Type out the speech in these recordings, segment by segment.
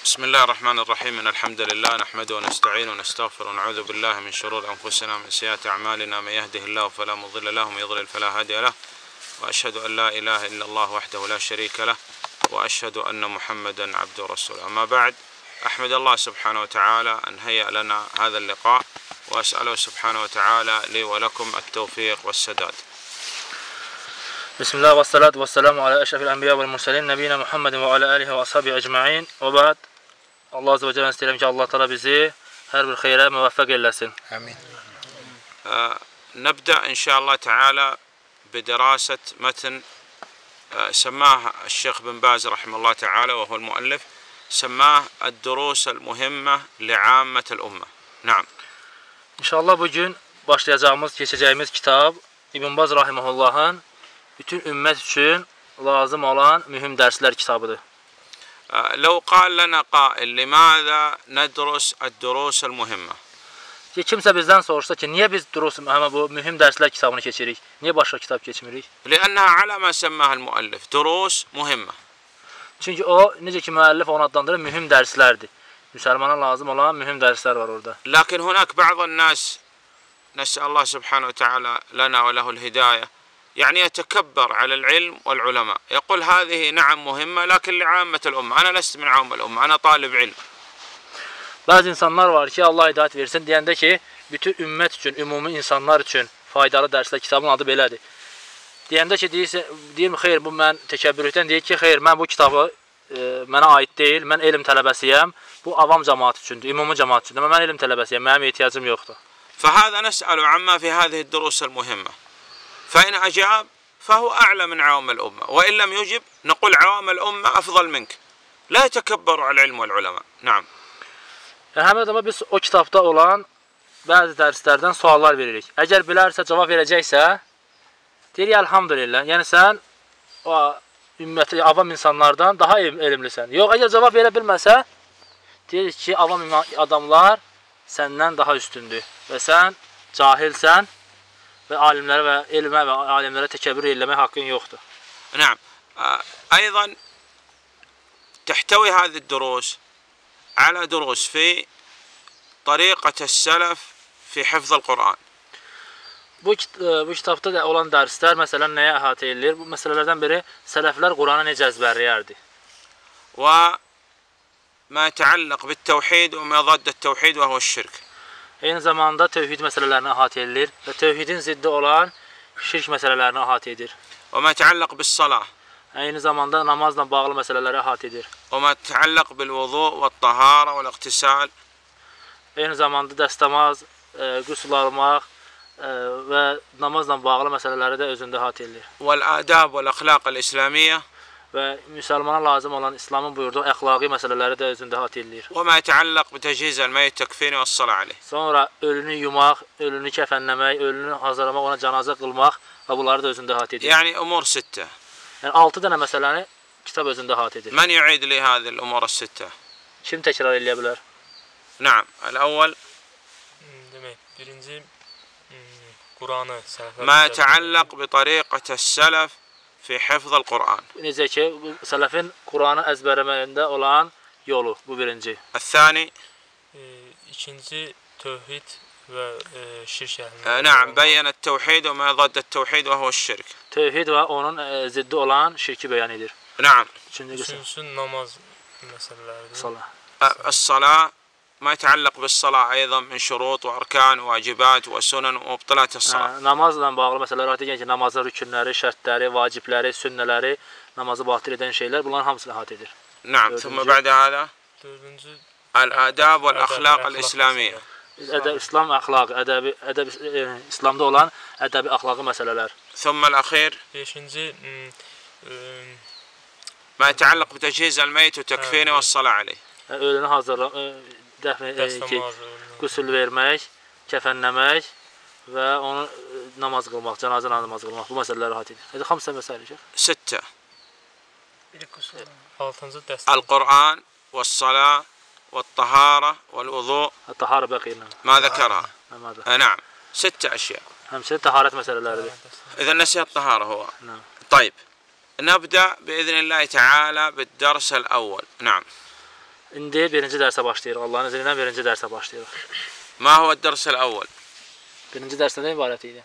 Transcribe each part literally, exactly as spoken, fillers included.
بسم الله الرحمن الرحيم إن الحمد لله نحمده ونستعينه ونستغفره ونعوذ بالله من شرور أنفسنا ومن سيئات أعمالنا من يهده الله فلا مضل له ومن يضلل فلا هادي له وأشهد أن لا إله إلا الله وحده لا شريك له وأشهد أن محمدا عبده ورسوله. أما بعد، أحمد الله سبحانه وتعالى أن هيأ لنا هذا اللقاء، وأسأله سبحانه وتعالى لي ولكم التوفيق والسداد. بسم الله والصلاة والسلام على أشرف الأنبياء والمرسلين نبينا محمد وعلى آله وأصحابه أجمعين. وبعد، Allah Azze ve Celle'den isteyelim ki Allah Teala bizi her bir hayra muvaffak eylesin. آمين. آه نبدأ إن شاء الله تعالى بدراسة متن آه سماه الشيخ بن باز رحمه الله تعالى وهو المؤلف، سماه الدروس المهمة لعامة الأمة. نعم. İnşallah bugün başlayacağımız, geçeceğimiz kitap İbn Baz rahimehullah'ın bütün ümmet için lazım olan mühim dersler kitabıdır. لو قال لنا قائل لماذا ندرس الدروس المهمة؟ Kimse bizden sorsa ki niye biz durus ama bu mühim dersler kitabını geçirik? Niye başka kitap geçmirik? لأنها على ما سماها المؤلف دروس مهمة. Çünkü o necə ki müəllif onu adlandırır mühim derslerdir. Müslümana lazım olan mühim dersler var orada. لكن هناك بعض الناس نسأل الله سبحانه وتعالى لنا وله الهداية يعني يتكبر على العلم والعلماء، يقول هذه نعم مهمة لكن لعامة الأمة، أنا لست من عام الأمة، أنا طالب علم. Bazı insanlar var ki Allah hidayət versin deyəndə ki bütün ümmət üçün, ümumi insanlar üçün faydalı dərslər kitabın adı belədir. Deyəndə ki deyirsə, deyim xeyr bu mən təkəbbürlükdən deyir ki xeyr mən bu kitabı e, mənə aid deyil, mən elm tələbəsiyəm, bu avam cəmaət üçündür, ümumi cəmaət üçündür, amma mən elm tələbəsiyəm, mənim ehtiyacım yoxdur. فهذا نسأل عما في هذه الدروس المهمة، فإن أجاب فهو أعلى من عوام الأمة، وإن لم يجب نقول عوام الأمة أفضل منك، لا يتكبروا على العلم والعلماء. نعم. Həmin adama biz o kitabda olan bəzi dərslərdən suallar veririk. Əgər bilərsə, cavab verəcəksə, deyir elhamdülillah, yəni sən o ümməti, avam insanlardan daha elmlisən. Yox, əgər cavab verə bilməsə, deyir ki, avam adamlar səndən daha üstündür və sən cahilsən ve alimlere ve ilme ve alimlere tekebür eylemek hakkın yoktur. نعم. أيضا تحتوي هذه الدروس على دروس في طريقة السلف في حفظ القرآن. Bu, bu kitapta da olan dersler mesela neye əhatə edilir? Bu meselelerden biri selefler Kur'an'ı necə əzbərləyərdi. وما يتعلق بالتوحيد وما ضد التوحيد وهو الشرك. Eyni zamanda tevhid meselelerini əhatə edilir ve tevhidin ziddi olan şirk meselelerini əhatə edir. وما يتعلق بالصلاة. Eyni zamanda namazla bağlı meseleleri əhatə edir. وما يتعلق بالوضوء والطهارة والاغتسال. Eyni zamanda dəstəmaz, e, qüsl almaq e, ve namazla bağlı meseleleri de özünde əhatə edilir. والآداب والأخلاق الإسلامية. Ve Müslümana lazım olan İslam'ın buyurduğu əxlaqi meseleleri de özünde əhatə edilir. وما يتعلق بتجهيز الميت تكفين والصلاة عليه. Sonra ölünü yumaq, ölünü kəfənləmək, ölünü hazırlamaq, ona cənazə qılmaq və bunları da özündə əhatə edir. يعني أمور ستة. Yəni altı dənə məsələni kitab özündə əhatə edir. من يعيد لي هذه الأمور الستة؟ Kim təkrar edə bilər? نعم. الأول demek birinci Kur'an'ı ما يتعلق بطريقة السلف في حفظ القرآن. Necə ki, bu sələfin Kur'anı əzbərləməyində olan yolu, bu birinci. الثاني ikinci tevhid ve e, şirk آه نعم بين التوحيد وما ضد التوحيد وهو الشرك. Tevhid və onun e, ziddi olan şirki beyan edir. نعم. Üçüncüsü namaz meseleleri. Salah. الصلاة ما يتعلق بالصلاة أيضا من شروط وأركان وواجبات وسنن ومبطلات الصلاة. Namazla bağlı məsələlər əhatə edir ki, namazın rükünləri, şərtləri, vacibləri, sünnələri, namazı batil edən şeylər bunların hamısını əhatə edir. نعم. ثم بعد هذا Dördüncü الآداب والأخلاق الإسلامية. Ədəb, İslam əxlaqı, ədəbi, ədəb, e, İslamda olan ədəbi əxlaqı məsələlər. ثم الأخير beşinci e, ما يتعلق بتجهيز الميت وتكفينه والصلاة عليه. Ölünü hazırla, dəfn e, ki, qüsül vermək, kəfənləmək və onu namaz qılmaq, cənazə namazı qılmaq, bu məsələləri əhatə edir. Hadi xamsa məsələ şeyx. ستة. altıncı dərs. القرآن والصلاة والطهارة والوضوء. Taharə bəqiyinə. ما ذكرها. Mədə. نعم. ستة أشياء. Həmçinin taharət məsələləridir. إذا نسي الطهارة هو. نعم. طيب. نبدأ بإذن الله تعالى بالدرس الأول. نعم. İndi birinci dərsə başlayırıq. Allahın izni ilə birinci dərsə başlayırıq. ما هو الدرس الأول؟ Birinci dərs nədən ibarət idi?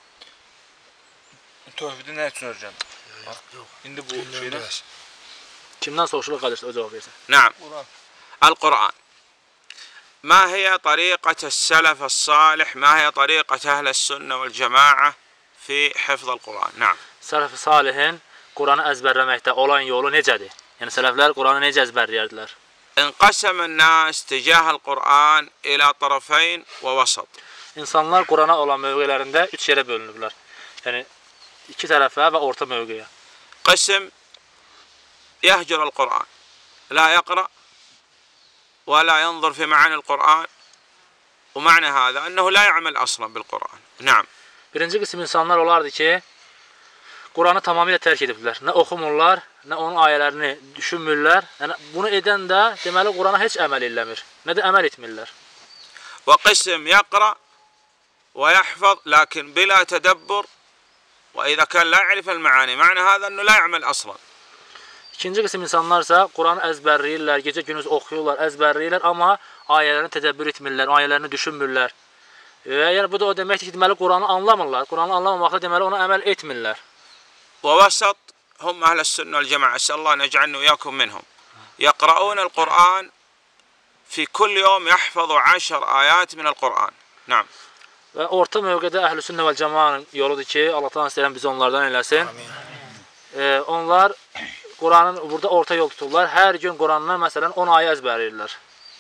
Tövhidi nə üçün öyrən? İndi bu şeydə Kimdən soruşulur qardaş o cavab versin. نعم Quran. القرآن. ما هي طريقة السلف الصالح؟ ما هي طريقة أهل السنة والجماعة في حفظ القرآن؟ نعم. Sələf-i Salihin Quranı əzbərləməkdə olan yolu necədir? Yəni sələflər Quranı necə əzbərləyərdilər? انقسم الناس تجاه القرآن إلى طرفين ووسط. İnsanlar Qurana olan mövqelərində üç yerə bölünüblər. Yəni iki tərəfə və orta mövqeyə. قسم يهجر القرآن لا يقرأ ولا ينظر في معاني القرآن ومعنى هذا أنه لا يعمل أصلا بالقرآن. نعم. Birinci qism insanlar olardı ki, Quranı tamamilə tərk ediblər. Nə oxumurlar, nə onun ayələrini düşünmürlər. Yəni bunu edən də deməli Qurana heç əməl eləmir. Nə də əməl etmirlər. وقسم يقرأ ويحفظ لكن بلا تدبر وإذا كان لا يعرف المعاني معنى هذا أنه لا يعمل أصلا. İkinci qism insanlarsa Quranı əzbərləyirlər, gecə gündüz oxuyurlar, əzbərləyirlər, amma ayələrini tədəbbür etmirlər, ayələrini düşünmürlər. Və yəni bu da o deməkdir ki, deməli Quranı anlamırlar. Quranı anlamamaqla deməli ona əməl etmirlər. ووسط هم أهل السنة والجماعة أسأل الله أن يجعلنا وإياكم منهم يقرؤون القرآن في كل يوم يحفظ عشر آيات من القرآن. نعم. Və orta mövqedə Əhl-i Sünnə və Cəmaənin yoludur ki, Allahdan istəyirəm bizi onlardan eləsin. Ee, onlar Quranın burada orta yol tuturlar. Hər gün Qurandan məsələn on ayə əzbərləyirlər.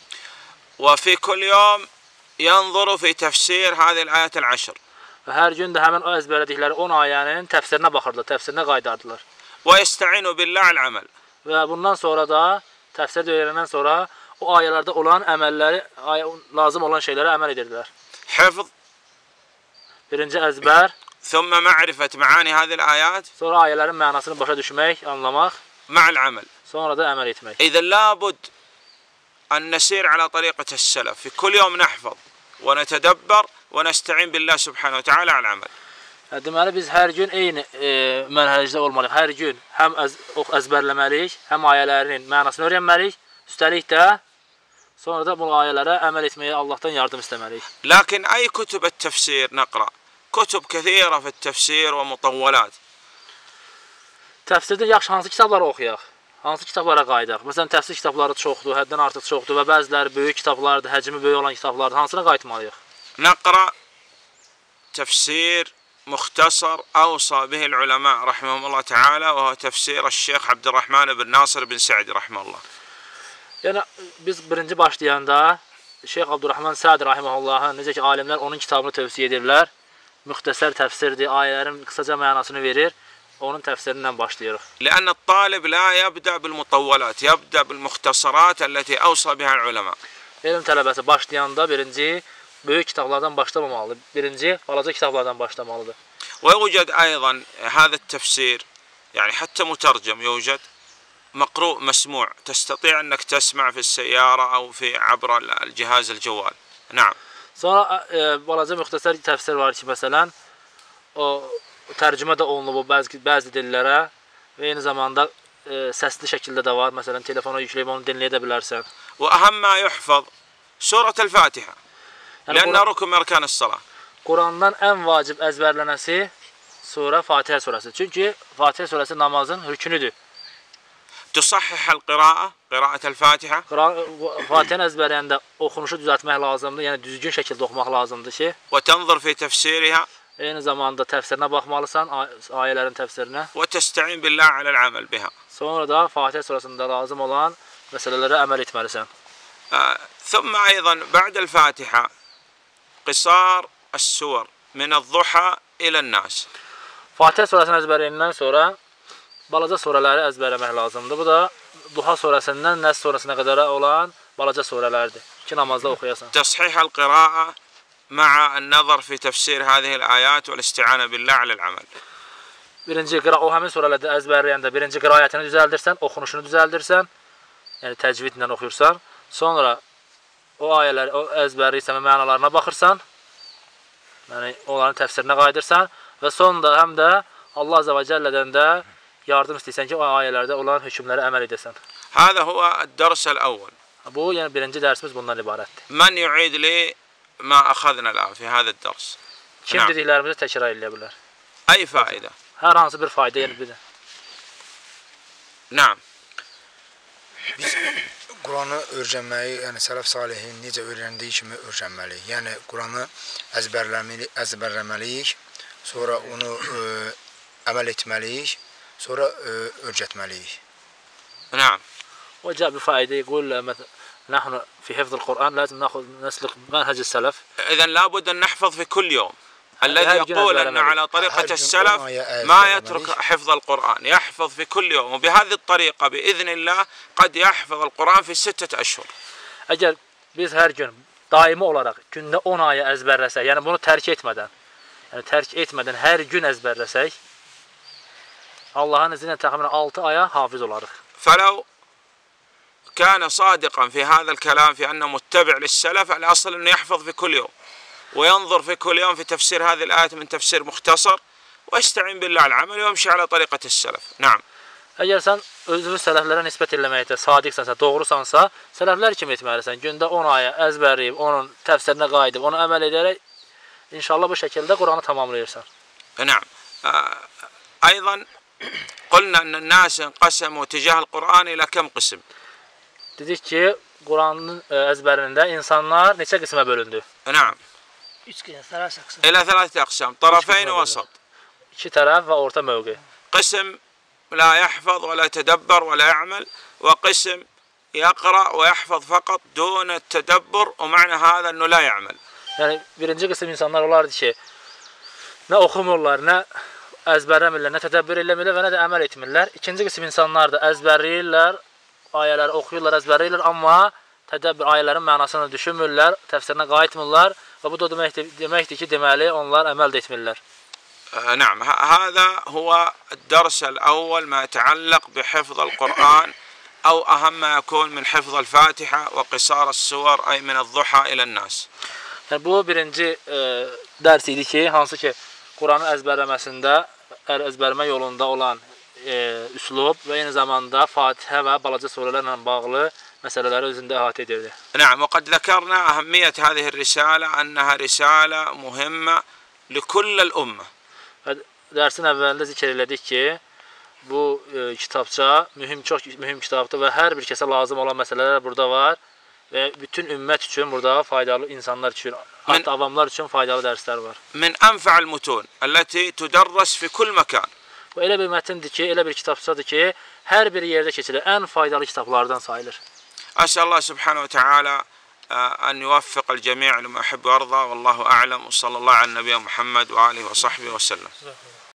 وفي كل يوم ينظر في تفسير هذه الآيات العشر. Və hər gün də həmin o əzbərlədikləri on ayənin təfsirinə baxırdılar, təfsirinə qaydardılar. ويستعين بالله على العمل. Və bundan sonra da təfsirdə öyrənəndən sonra o ayələrdə olan əməlləri, ayə, lazım olan şeylərə əməl edirdilər. حفظ Birinci əzbər, ثم معرفة معاني هذه الآيات sonra ayələrin mənasını başa düşmək, anlamaq, مع العمل. sonra da əməl etmək. إذا لابد أن نسير على طريقة السلف في كل يوم نحفظ ونتدبر ونستعين بالله سبحانه وتعالى على العمل. Deməli biz hər gün eyni e, mənhəcdə olmalıyıq. Hər gün həm əz, əzbərləməliyik, həm ayələrin mənasını öyrənməliyik, üstəlik də sonra da bu ayələrə əməl etməyə Allahdan yardım istəməliyik. لكن أي كتب التفسير نقرأ؟ كتب كثيرة في التفسير ومطولات. Təfsirdə yaxşı hansı kitabları oxuyaq? Hansı kitablara qayıdaq? Məsələn, təfsir kitabları çoxdur, həddən artıq çoxdur və bəziləri böyük kitablardır, həcmi böyük olan kitablardır. Hansına qayıtmalıyıq? نقرأ تفسير مختصر أوصى به العلماء رحمهم الله تعالى وهو تفسير الشيخ عبد الرحمن بن ناصر بن سعدي رحمه الله. Yəni biz birinci başlayanda Şeyx Abdurrahman Səd rahimehullahın necə ki alimlər onun kitabını tövsiyə edirlər. Müxtəsər təfsirdir, ayələrin qısaca mənasını verir. Onun təfsirindən başlayırıq. لأن الطالب لا يبدأ بالمطولات يبدأ بالمختصرات التي أوصى بها العلماء. Elm tələbəsi başlayanda birinci böyük kitablardan başlamamalıdır. Birinci balaca kitablardan başlamalıdır. ويوجد أيضا هذا التفسير يعني حتى مترجم يوجد مقروء مسموع تستطيع أنك تسمع في السيارة أو في عبر الجهاز الجوال. نعم. Sonra e, balaca müxtəsər təfsir var ki, məsələn, o tərcümə də olunub o bəzi, bəzi dillərə və eyni zamanda e, səsli şəkildə də var. Məsələn, telefona yükləyib onu dinləyə də bilərsən. وأهم ما يحفظ سورة الفاتحة لأنها ركن من أركان الصلاة. Qurandan ən vacib əzbərlənəsi surə Fatihə surəsi. Çünki Fatihə surəsi namazın rükünüdür. تصحح القراءة قراءة الفاتحة. Fatihəni əzbərləyəndə oxunuşu düzəltmək lazımdır. Yəni düzgün şəkildə oxumaq lazımdır ki, وتنظر في تفسيرها. eyni zamanda təfsirinə baxmalısan, ayələrin təfsirinə. وتستعين بالله على العمل بها. Sonra da Fatihə surəsində lazım olan məsələlərə əməl etməlisən. آه ثم أيضا بعد الفاتحة قصار السور من الضحى إلى الناس. Fatihə surəsini əzbərləyəndən sonra balaca surələri əzbərləmək lazımdır. Bu da Duha surəsindən Nəs surəsinə qədər olan balaca surələrdir ki, namazda oxuyasan. تصحيح القراءة مع النظر في تفسير هذه الآيات والاستعانة بالله على العمل. Birinci qira o həmin surələrdə əzbərləyəndə birinci qiraətini düzəldirsən, oxunuşunu düzəldirsən, yəni təcvidlə oxuyursan, sonra o ayələri, o əzbərləyirsən və mənalarına baxırsan, yəni onların təfsirinə qayıdırsan və sonda həm də Allah Azza və Cəllədən də yardım istəyirsən ki, o ayələrdə olan hökmlərə əməl edəsən. هذا هو الدرس الأول. Bu, yəni birinci dərsimiz bundan ibarətdir. من يعيد لي ما أخذنا الآن في هذا الدرس؟ Kim Naam. dediklərimizi təkrar edə bilər? أي فائدة؟ Hər hansı bir fayda yəni bir də. نعم. Biz Quranı öyrənməyi, yəni sələf salihin necə öyrəndiyi kimi öyrənməliyik. Yəni Quranı əzbərləməliyik, əzbərləməliyik, sonra onu ə, əməl etməliyik, sonra ə, öyrətməliyik. نعم. وجاء بفائدة يقول مثلا نحن في حفظ القرآن لازم ناخذ نسلك منهج السلف. إذا لابد أن نحفظ في كل يوم. الذي هاي يقول جنازة أن لنا على طريقة هاي السلف جنازة ما لنا يترك ليش؟ حفظ القرآن، يحفظ في كل يوم، وبهذه الطريقة بإذن الله قد يحفظ القرآن في ستة أشهر. Əgər biz hər gün daimi olaraq gündə on ayə əzbərləsək, yəni bunu tərk etmədən, yəni tərk etmədən hər gün əzbərləsək, Allahın izni ilə təxminən altı aya hafiz olarıq. فلو كان صادقا في هذا الكلام في أنه متبع للسلف، الأصل أنه يحفظ في كل يوم وينظر في كل يوم في تفسير هذه الآية من تفسير مختصر ويستعين بالله على العمل ويمشي على طريقة السلف. نعم. Əgər sən özünü sələflərə nisbət eləməkdə sadiqsansa, doğrusansa, sələflər kimi etməlisən. Gündə on ayə əzbərləyib, onun təfsirinə qayıdıb, onu əməl edərək inşallah bu şəkildə Quranı tamamlayırsan. نعم. أيضا قلنا أن الناس انقسموا تجاه القرآن إلى كم قسم؟ Dedik ki, Quranın əzbərində insanlar neçə qismə bölündü? نعم. إلى ثلاثة أقسام، طرفين ووسط. İki tərəf və orta mövqe. قسم لا يحفظ ولا يتدبر ولا يعمل، وقسم يقرأ ويحفظ فقط دون التدبر، ومعنى هذا أنه لا يعمل. Yəni birinci qism insanlar olardı ki, nə oxumurlar, nə əzbərləmirlər, nə tədəbbür eləmirlər və nə də əməl etmirlər. İkinci qism insanlar da əzbərləyirlər, ayələri oxuyurlar, əzbərləyirlər, amma tədəbbür ayələrin mənasını düşünmürlər, təfsirinə qayıtmırlar və bu da deməkdir, deməkdir ki, deməli onlar əməl də etmirlər. نعم. هذا هو الدرس الأول ما يتعلق بحفظ القرآن، أو أهم ما يكون من حفظ الفاتحة وقصار السور، أي من الضحى إلى الناس. Yəni bu birinci e, dərs idi ki, hansı ki Quranı əzbərləməsində, əzbərləmə yolunda olan e, üslub və eyni zamanda Fatihə və balaca surələrlə bağlı məsələləri özündə əhatə edirdi. نعم. وقد ذكرنا أهمية هذه الرسالة أنها رسالة مهمة لكل الأمة. Və dərsin əvvəlində zikr elədik ki, bu e, kitabça mühüm, çox mühüm kitabdır və hər bir kəsə lazım olan məsələlər burada var və bütün ümmət üçün burada faydalı, insanlar üçün, hatta avamlar üçün faydalı dərslər var. من أنفع المتون التي تدرس في كل مكان. Bu elə bir mətindir ki, elə bir kitabçadır ki, hər bir yerdə keçilir, ən faydalı kitablardan sayılır. أسأل الله سبحانه وتعالى أن يوفق الجميع لما يحب ويرضى، والله أعلم، وصلى الله على النبي محمد وآله وصحبه وسلم.